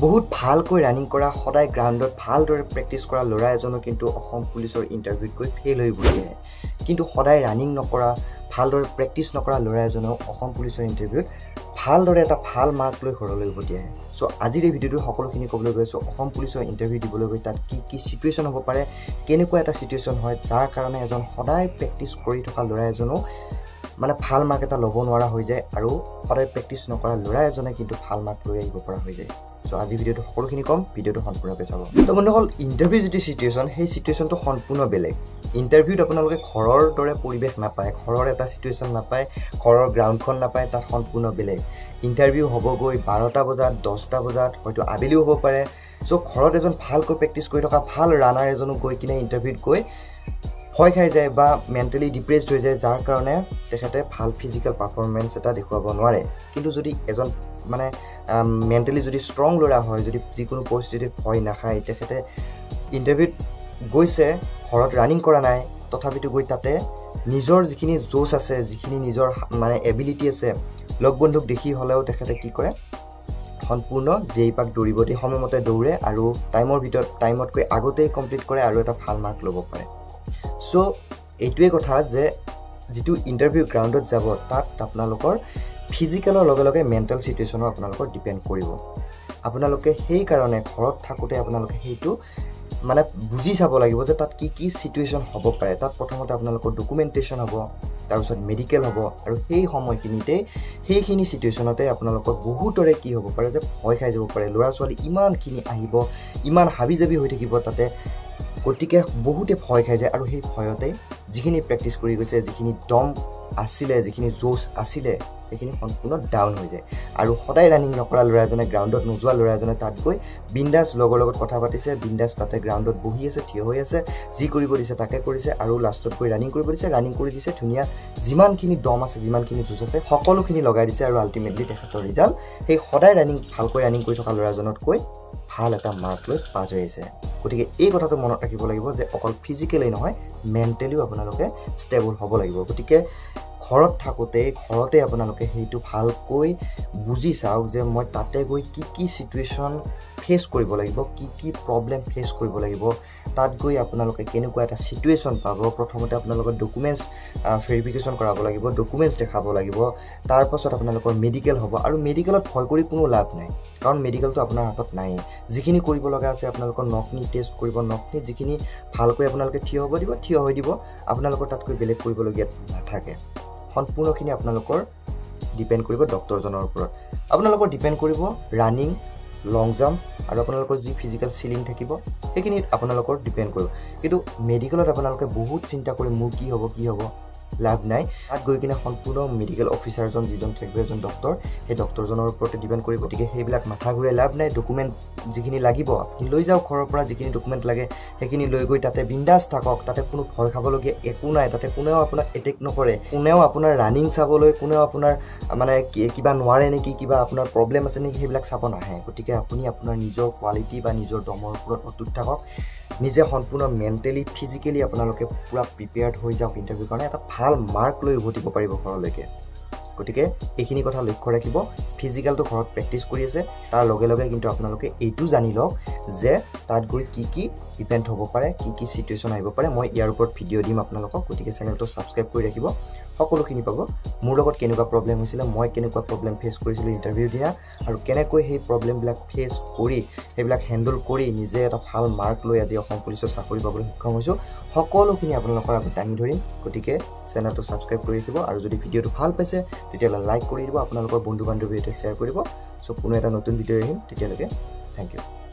বহুত ভালকৈ ৰানিং কৰা সদায় গ্ৰাউণ্ডত ভালদৰে প্ৰেক্টিছ কৰা ল'ৰা এজনো কিন্তু অসম পুলিচৰ ইণ্টাৰভিউত গৈ ফেইল হৈ গৈছে কিন্তু সদায় ৰানিং নকৰা ভালদৰে প্ৰেক্টিছ নকৰা ল'ৰা এজনক অসম পুলিচৰ ইণ্টাৰভিউত ভালদৰে এটা ভাল মাৰ্ক লৈ ঘৰলৈ উভতি আহে সো আজিৰ এই ভিডিঅ'টো সকলোখিনি ক'বলৈ গৈছো অসম পুলিচৰ ইণ্টাৰভিউ দিবলৈ গৈ তাত কি সিচুৱেশ্যন হ'ব পাৰে কেনেকুৱা এটা সিচুৱেশ্যন হয় যাৰ কাৰণে এজন সদায় প্ৰেক্টিছ কৰি থকা ল'ৰা এজনো মানে ভাল মাৰ্ক এটা ল'ব নোৱাৰা হৈ যায় আৰু সদায় প্ৰেক্টিছ নকৰা ল'ৰা এজনে কিন্তু ভাল মাৰ্ক লৈ আহিব পৰা হৈ যায় সো আজি ভিডিঅ'টো সকলোখিনি কম ভিডিঅ'টো সম্পূৰ্ণভাৱে চাব তো বন্ধুসকল ইণ্টাৰভিউ যিটো সিচুৱেশ্যন সেই সিচুৱেশ্যনটো সম্পূৰ্ণ বেলেগ ইণ্টাৰভিউত আপোনালোকে ঘৰৰ দৰে পৰিৱেশ নাপায় ঘৰৰ এটা সিচুৱেশ্যন নাপায় ঘৰৰ গ্ৰাউণ্ডখন নাপায় তাত সম্পূৰ্ণ বেলেগ ইণ্টাৰভিউ হ'বগৈ 12টা বজাত 10টা বজাত হয়তো আবেলিও হ'ব পাৰে সো ঘৰত এজন ভালকৈ প্ৰেক্টিছ কৰি থকা ভাল ৰানাৰ এজনো গৈ কিনে ইণ্টাৰভিউত গৈ ভয় খাই যায় বা মেণ্টেলি ডিপ্ৰেছড হৈ যায় যাৰ কাৰণে তেখেতে ভাল ফিজিকেল পাৰফৰ্মেন্স এটা দেখুৱাব নোৱাৰে কিন্তু যদি এজন মানে মেণ্টেলি যদি ষ্ট্ৰং ল'ৰা হয় যদি যিকোনো পৰিস্থিতিত ভয় নাখায় তেখেতে ইণ্টাৰভিউত গৈছে ঘৰত ৰানিং কৰা নাই তথাপিতো গৈ তাতে নিজৰ যিখিনি জোচ আছে যিখিনি নিজৰ মানে এবিলিটি আছে লগ বন্ধুক দেখি হলেও তেখেতে কি কৰে সম্পূৰ্ণ যেই পাক দৌৰিব দিয়ে সময়মতে দৌৰে আৰু টাইমৰ ভিতৰত টাইমতকৈ আগতেই কমপ্লিট কৰে আৰু এটা ভাল মাৰ্ক ল'ব পাৰে সো এইটোৱে কথা যে যেটো ইণ্টাৰভিউ গ্ৰাউণ্ডত যাব তাত আপোনালোকৰ ফিজিকেলৰ লগে লগে মেণ্টেল সিচুৱেশ্যনৰ আপোনালোকৰ ডিপেন্ড কৰিব আপোনালোকে সেই কাৰণে ঘৰত থাকোতে আপোনালোকে সেইটো মানে বুজি চাব লাগিব যে তাত কি সিচুৱেশ্যন হ'ব পাৰে তাত প্ৰথমতে আপোনালোকৰ ডকুমেন্টেশন হ'ব তাৰপিছত মেডিকেল হ'ব আৰু সেই সময়খিনিতে সেইখিনি সিচুৱেশ্যনতে আপোনালোকৰ বহুতৰে কি হ'ব পাৰে যে ভয় খাই যাব পাৰে ল'ৰা ছোৱালী ইমানখিনি আহিব ইমান হাবিজাবি হৈ থাকিব তাতে গতিকে বহুতে ভয় খাই যায় আৰু সেই ভয়তে যিখিনি প্ৰেক্টিছ কৰি গৈছে যিখিনি দম আছিলে যিখিনি জোচ আছিলে সেইখিনি সম্পূৰ্ণ ডাউন হৈ যায় আৰু সদায় ৰানিং নকৰা ল'ৰা এজনে গ্ৰাউণ্ডত নোযোৱা ল'ৰা এজনে তাত গৈ বিন্দাস লগৰ লগত কথা পাতিছে বিন্দাস তাতে গ্ৰাউণ্ডত বহি আছে থিয় হৈ আছে যি কৰিব দিছে তাকে কৰিছে আৰু লাষ্টত গৈ ৰানিং কৰিব দিছে ৰানিং কৰি দিছে ধুনীয়া যিমানখিনি দম আছে যিমানখিনি জোচ আছে সকলোখিনি লগাই দিছে আৰু আল্টিমেটলি তেখেতৰ ৰিজাল্ট সেই সদায় ৰানিং ভালকৈ ৰানিং কৰি থকা ল'ৰা এজনতকৈ ভাল এটা মাৰ্ক লৈ পাছ হৈ আছে গতিকে এই কথাটো মনত ৰাখিব লাগিব যে অকল ফিজিকেলি নহয় মেণ্টেলিও আপোনালোকে ষ্টেবল হ'ব লাগিব গতিকে ঘৰত থাকোতে ঘৰতে আপোনালোকে সেইটো ভালকৈ বুজি চাওক যে মই তাতে গৈ কি সিচুৱেশ্যন ফেস কৰিব লাগিব কি প্ৰবলেম ফেস কৰিব লাগিব তাত গৈ আপোনালোকে কেনেকুৱা এটা সিচুৱেশ্যন পাব প্ৰথমতে আপোনালোকৰ ডকুমেন্টছ ভেৰিফিকেশ্যন কৰাব লাগিব ডকুমেন্টছ দেখাব লাগিব তাৰ পাছত আপোনালোকৰ মেডিকেল হ'ব আৰু মেডিকেলত ভয় কৰি কোনো লাভ নাই কাৰণ মেডিকেলটো আপোনাৰ হাতত নাই যিখিনি কৰিব লগা আছে আপোনালোকৰ নকনি টেষ্ট কৰিব নকনি যিখিনি ভালকৈ আপোনালোকে থিয় হ'ব দিব থিয় হৈ দিব আপোনালোকৰ তাতকৈ বেলেগ কৰিবলগীয়া নাথাকে সম্পূৰ্ণখিনি আপোনালোকৰ ডিপেন্ড কৰিব ডক্টৰজনৰ ওপৰত আপোনালোকৰ ডিপেন্ড কৰিব ৰানিং লং জাম্প আৰু আপোনালোকৰ যি ফিজিকেল সিলিং থাকিব সেইখিনি আপোনালোকৰ ডিপেন্ড কৰিব কিন্তু মেডিকেলত আপোনালোকে বহুত চিন্তা কৰি মোৰ কি হ'ব লাভ নাই তাত গৈ কিনে সম্পূৰ্ণ মেডিকেল অফিচাৰজন যিজন থাকিব এজন ডক্টৰ সেই ডক্টৰজনৰ ওপৰত ডিপেন্ড কৰিব গতিকে সেইবিলাক মাথা ঘূৰাই লাভ নাই ডকুমেন্ট যিখিনি লাগিব আপুনি লৈ যাওক ঘৰৰ পৰা যিখিনি ডকুমেন্ট লাগে সেইখিনি লৈ গৈ তাতে বিন্দাস থাকক তাতে কোনো ভয় খাবলগীয়া একো নাই তাতে কোনেও আপোনাক এটেক নকৰে কোনেও আপোনাৰ ৰানিং চাবলৈ কোনেও আপোনাৰ মানে কিবা নোৱাৰে নেকি কিবা আপোনাৰ প্ৰবলেম আছে নেকি সেইবিলাক চাব নাহে গতিকে আপুনি আপোনাৰ নিজৰ কোৱালিটি বা নিজৰ দমৰ ওপৰত অটুট থাকক নিজে সম্পূৰ্ণ মেণ্টেলি ফিজিকেলি আপোনালোকে পুৰা প্ৰিপেয়াৰ্ড হৈ যাওক ইণ্টাৰভিউ কাৰণে এটা ভাল মাৰ্ক লৈ উভতিব পাৰিব ঘৰলৈকে গতিকে এইখিনি কথা লক্ষ্য ৰাখিব ফিজিকেলটো ঘৰত প্ৰেক্টিছ কৰি আছে তাৰ লগে লগে কিন্তু আপোনালোকে এইটো জানি লওক যে তাত গৈ কি ইভেন্ট হ'ব পাৰে কি সিচুৱেশ্যন আহিব পাৰে মই ইয়াৰ ওপৰত ভিডিঅ' দিম আপোনালোকক গতিকে চেনেলটো সাবস্ক্ৰাইব কৰি ৰাখিব সকলোখিনি পাব মোৰ লগত কেনেকুৱা প্ৰবলেম হৈছিল মই কেনেকুৱা প্ৰবলেম ফেস কৰিছিল ইণ্টাৰভিউ দিয়া আৰু কেনেকৈ সেই প্ৰবলেমবিলাক ফেস কৰি সেইবিলাক হ্যান্ডল কৰি নিজে এটা ভাল মাৰ্ক লৈ আজি অসম পুলিচৰ চাকৰি পাবলৈ সক্ষম হৈছো সকলোখিনি আপোনালোকৰ আগত দাঙি ধৰিম গতিকে চেনেলটো সাবস্ক্ৰাইব কৰি ৰাখিব আৰু যদি ভিডিঅ'টো ভাল পাইছে তেতিয়াহ'লে লাইক কৰি দিব আপোনালোকৰ বন্ধু বান্ধৱীৰ সৈতে শ্বেয়াৰ কৰিব সো পুনৰ এটা নতুন ভিডিঅ' আহিম তেতিয়ালৈকে থ্যাংক ইউ